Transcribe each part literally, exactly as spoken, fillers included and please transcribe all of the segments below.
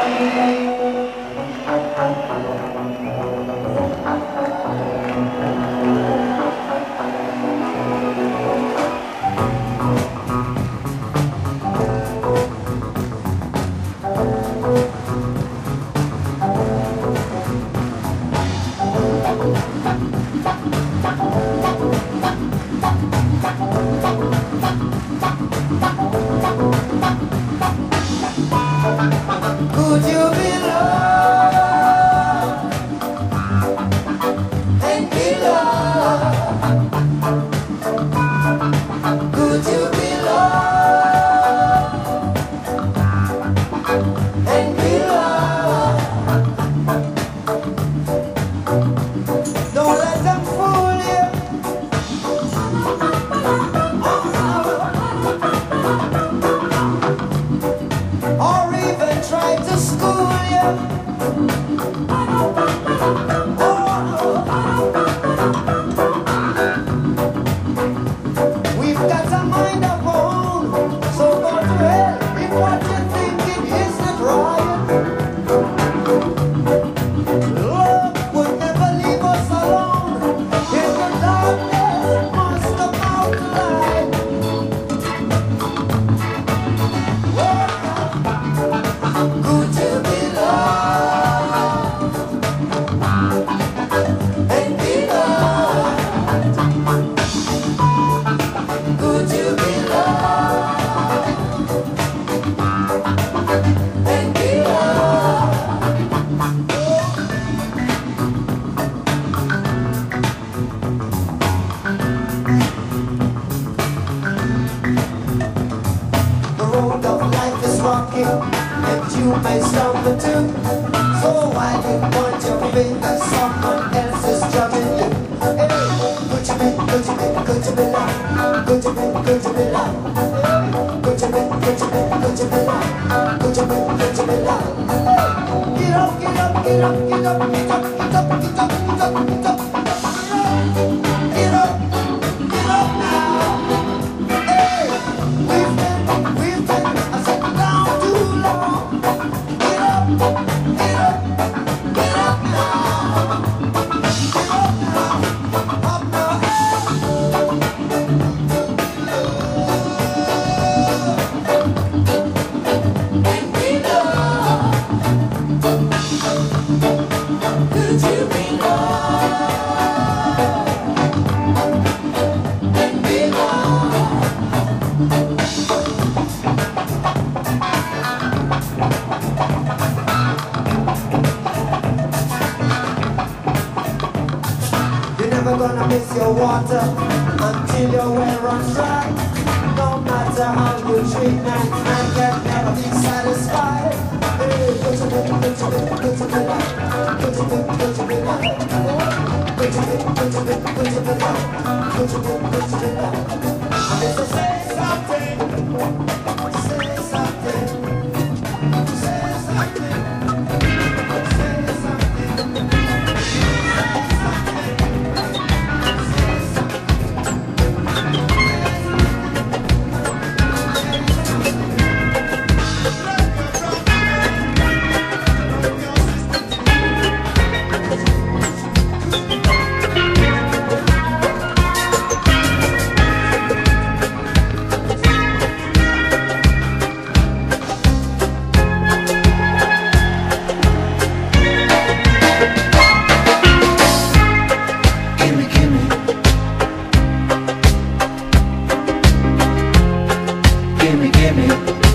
Could you be loved and be loved? Could you be loved and be loved? Don't let them fool you. Or even try to school you. We've got a mind of our own, so go to hell if what you're thinking isn't right. Love would never leave us alone. In the darkness must come out the light. Could you be loved and be loved? Could you be loved and be loved? The road of life is rocky, and you may stumble too. So why you point your finger? Someone else is judging you. Hey, could you be, could you be, could you be loved? Could you be, could you be loved? Could you be, could you be, could you be loved? Could you be, could you be loved? Get up, get up, get up, get up, get up, get up, get up, get up, get up. Get up, get up now. Hey, we've been, we've been sitting down too long. Get up, get up, get up now. Get up now, up now. And be loved. Could you be loved and be loved? You're never gonna miss your water until your well runs dry. No matter how you treat man, man can never be satisfied. Hey, could you be, could you be, could you be loved? Could you be, could you be loved? Could you be, could you be, could you be loved? Could you be, could you be loved? So say something, say something, say something, say something. Gimme, gimme,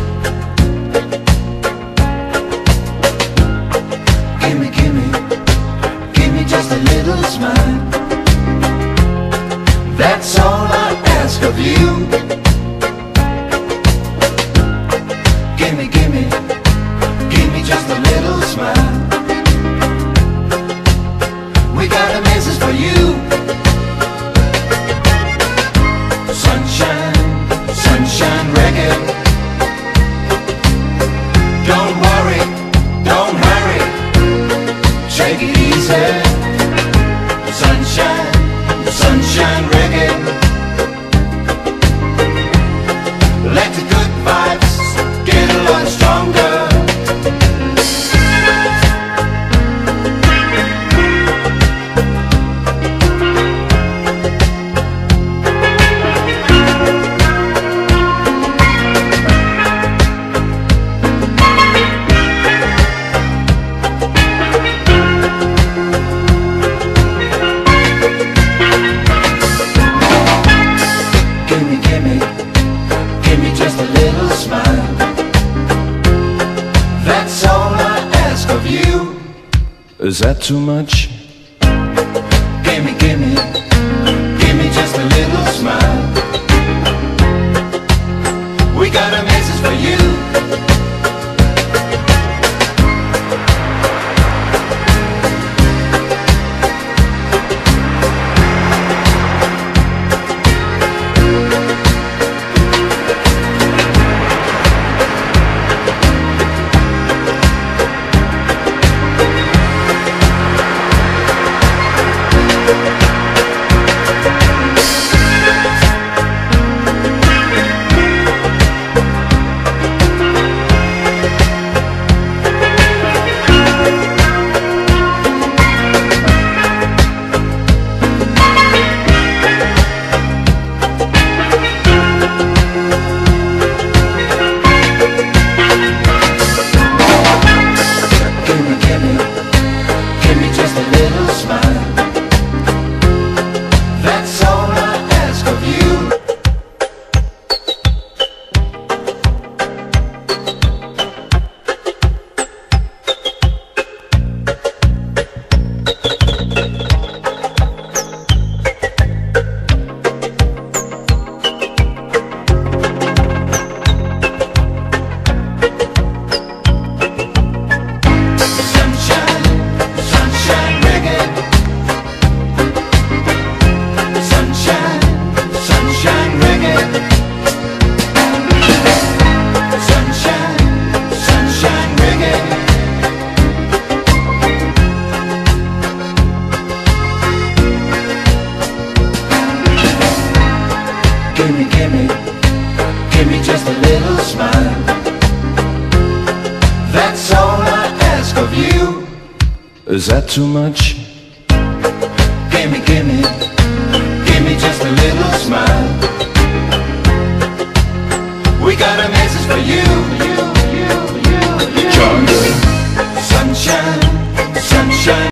gimme, gimme, gimme just a little smile. That's all I ask of you. Gimme, gimme, gimme just a little smile. We got a message for you. Sunshine, sunshine reggae. Don't worry, don't hurry, take it easy. Sunshine, sunshine reggae. Let the good vibes get a lot stronger. of you. Is that too much? Gimme, gimme, gimme just a little smile. We got a message for you. That's all I ask of you. Gimme, gimme, gimme just a little smile. That's all I ask of you. Is that too much? Gimme, gimme, gimme just a little smile. We got a message for you, you, you, you, you. Jungle. Sunshine, sunshine.